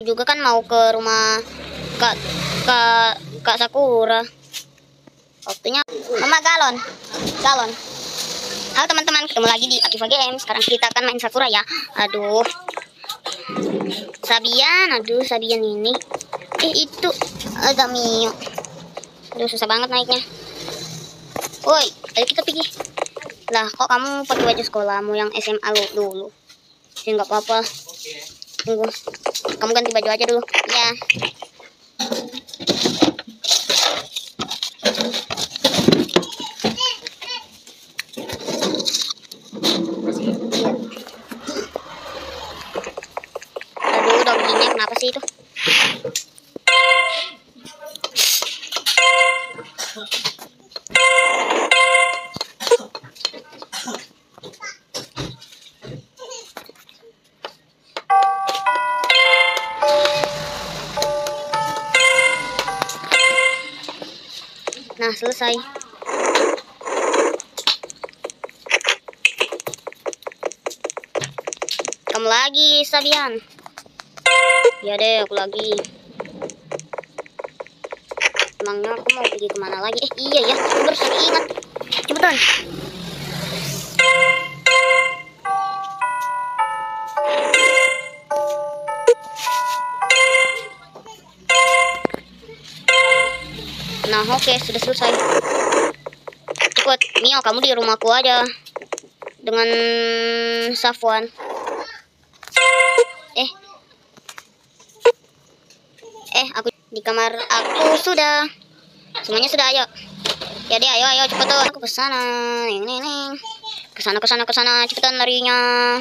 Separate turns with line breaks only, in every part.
juga kan mau ke rumah Kak Kak Sakura. Waktunya Mama galon. Halo teman-teman, ketemu lagi di Akiva Games. Sekarang kita akan main Sakura ya. Aduh. Sabian ini. Itu agak Mio. Aduh, susah banget naiknya. Woi, ayo kita pergi. Lah, kok kamu pakai baju sekolahmu yang SMA dulu? Ya nggak apa-apa. Tunggu. Kamu ganti baju aja dulu. Ya. Aduh, dogginya kenapa sih itu? Nah, selesai. Kamu lagi, Sabian. Ya deh, aku lagi. Emangnya aku mau pergi kemana lagi? Iya ya, aku baru saja ingat. Cepetan. Nah, oke, sudah selesai. Cepet, Mio, kamu di rumahku aja. Dengan Safwan. Aku di kamar aku sudah. Semuanya sudah, ayo. Ya deh, ayo cepetan. Aku kesana. Kesana, cepetan larinya.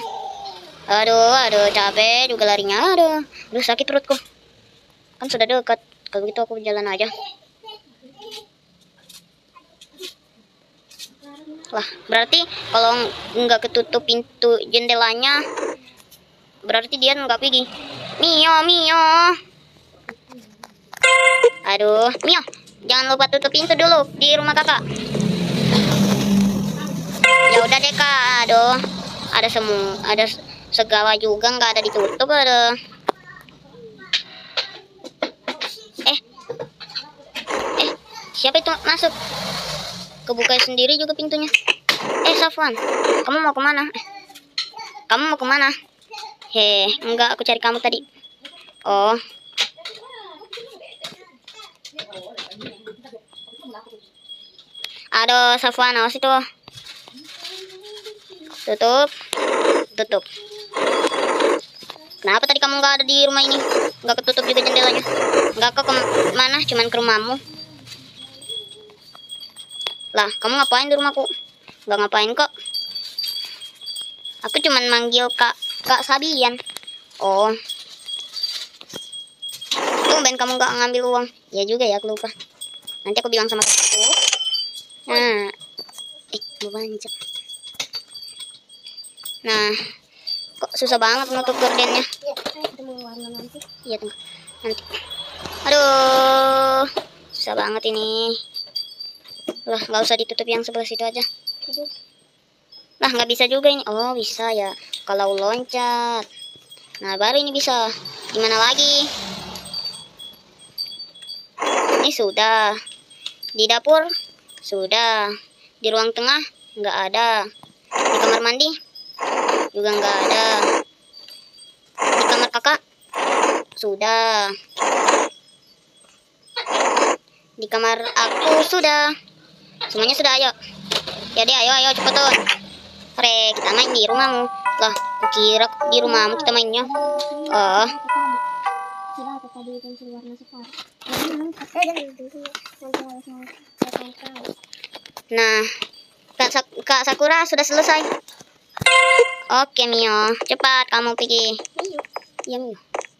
Aduh, capek juga larinya. Aduh, sakit perutku. Kan sudah dekat. Kalau gitu aku jalan aja. Lah, berarti kalau nggak ketutup pintu jendelanya, berarti dia nggak pergi. Mio. Aduh, Mio, jangan lupa tutup pintu dulu di rumah kakak. Ya udah deh kak. Aduh, ada segala juga nggak ada ditutup. Aduh. Siapa itu masuk? Kebuka sendiri juga pintunya. Safwan, kamu mau kemana? Enggak, aku cari kamu tadi. Oh. Aduh, Safwan, awas itu. Tutup. Kenapa tadi kamu nggak ada di rumah ini? Nggak ketutup juga jendelanya? Nggak ke mana? Cuman ke rumahmu. Lah, kamu ngapain di rumahku? Nggak ngapain kok. Aku cuman manggil Kak Sabian. Oh. Tumben kamu nggak ngambil uang. Ya juga ya, aku lupa. Nanti aku bilang sama kakakku. Nah, mau banyak. Nah, kok susah banget menutup gordennya. Iya, tunggu. Nanti. Aduh, susah banget ini. Lah, nggak usah ditutup yang sebelah situ aja. Lah, nggak bisa juga ini. Oh, bisa ya. Kalau loncat. Nah, baru ini bisa. Gimana lagi? Ini sudah. Di dapur sudah. Di ruang tengah nggak ada. Di kamar mandi juga nggak ada. Di kamar kakak sudah. Di kamar aku sudah. Semuanya sudah, ayo. Ya deh, ayo cepetan. Kita main di rumahmu. Lah, kukira di rumahmu kita mainnya. Oh. Nah, Kak Sakura sudah selesai. Oke, Mio, cepat kamu pergi. Iya, Mio.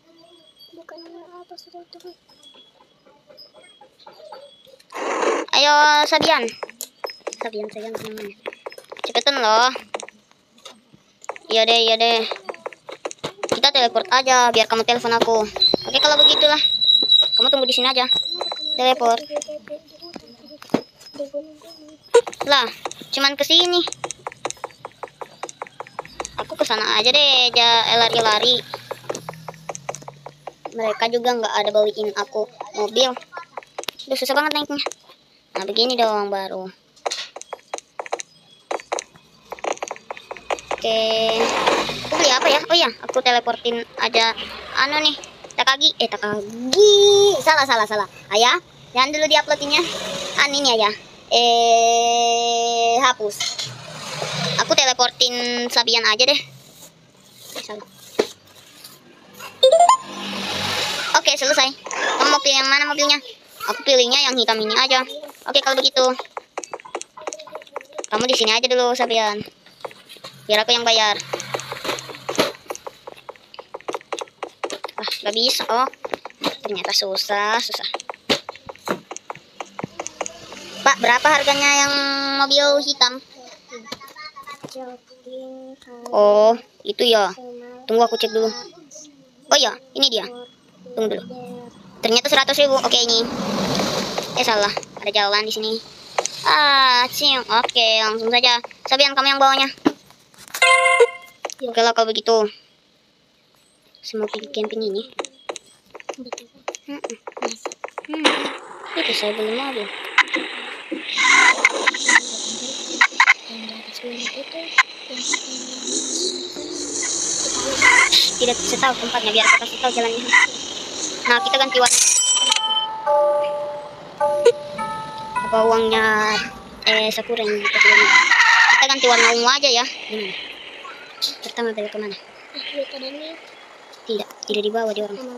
Ayo, Sabian namanya. Cepetan loh. Iya deh. Kita teleport aja biar kamu telepon aku. Oke, kalau begitulah. Kamu tunggu di sini aja. Teleport. Lah, cuman ke sini. Aku kesana aja deh, lari-lari. Mereka juga nggak ada bawain aku mobil. Udah susah banget naiknya. Nah begini dong baru. Oke. Aku beli apa ya? Oh iya, aku teleportin aja. Anu nih, Takagi. Takagi. Salah. Ayah, jangan dulu diuploadinnya. Ini aja. Hapus. Aku teleportin Sabian aja deh. Salah. Oke, selesai. Kamu mau pilih yang mana mobilnya? Aku pilihnya yang hitam ini aja. Oke, kalau begitu. Kamu di sini aja dulu, Sabian. Biar aku yang bayar. Gak bisa. Oh, ternyata susah. Pak, berapa harganya yang mobil hitam? Oh, itu ya. Tunggu aku cek dulu. Oh iya, ini dia. Tunggu dulu. Ternyata 100.000. Oke, ini. Salah. Ada jalan di sini. Cium. Oke, langsung saja. Sabian, kamu yang bawanya. Oke lah kalau begitu. Semua pergi camping ini. Itu saya beli mobil. Tidak bisa tahu tempatnya, biar kita kasih tahu jalannya. Nah, kita ganti warna. Apa uangnya Sakura yang kita ganti warna ungu aja ya. Gimana? Pertama belok kemana? Tidak dibawa di orang.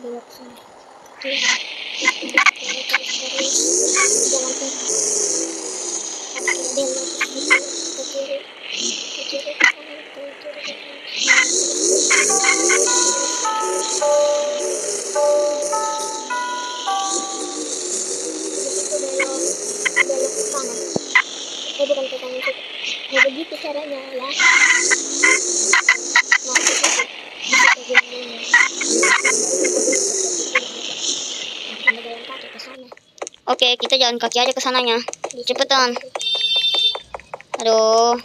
Bukan ke kanan situ. Nah, begitu caranya ya.
Oke, kita jalan kaki aja ke sananya. Cepetan. Aduh.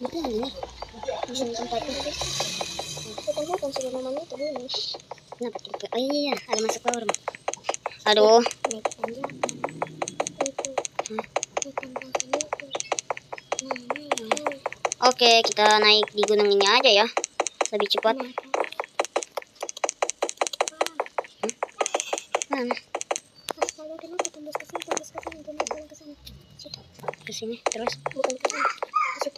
Oh iya, ada masuk bawah. Aduh. Oke, kita naik di gunung ini aja ya. Lebih cepat. Mana? Ke sini terus.
Bukan ke sana. Ke situ.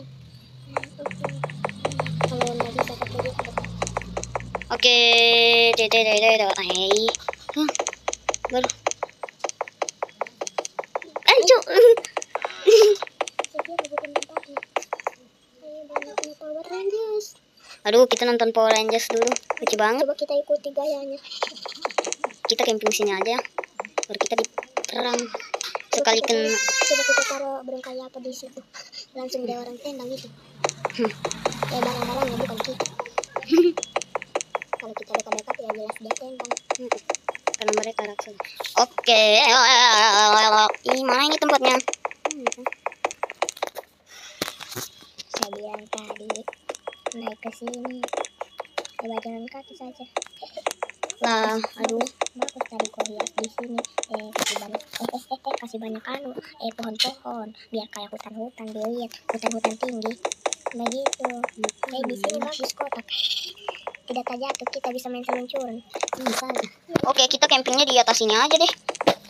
Kalau nggak bisa pakai gitu.
Oke, baru. Cuk. Aduh, kita nonton Power Rangers dulu. Lucu banget.
Coba kita ikuti gayanya.
Kita camping sini aja. Baru kita diperang. Sekali kena.
Coba kita taruh berangkai apa di situ. Langsung dia orang tendang itu. Barang-barangnya bukan kita. Kalau kita dekat-dekat ya jelas dia tendang.
Karena mereka raksasa. Oke. Mana ini tempatnya?
Saya bilang tadi naik ke sini. Coba jalan kaki saja.
Lah, aduh.
Bagus tadi kau lihat di sini. Kasih banyak pohon-pohon biar kayak hutan-hutan dilihat, hutan-hutan tinggi. Begitu. Kayak di sini bagus kotak. Tidak terjatuh, kita bisa main seluncuran.
Oke, kita campingnya di atas sini aja deh.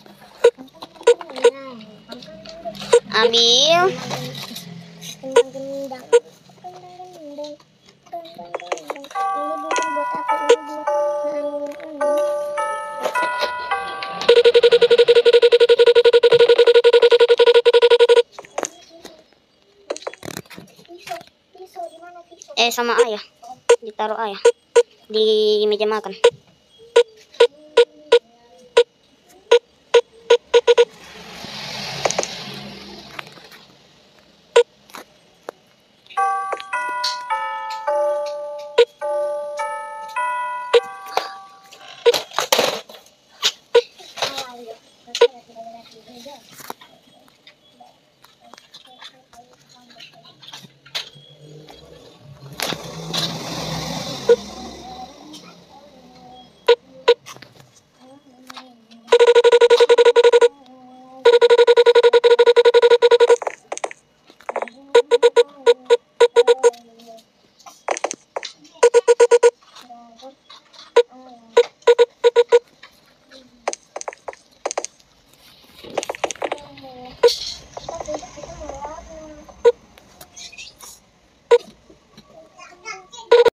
Ambil. Sama ayah. Ditaruh ayah di meja makan.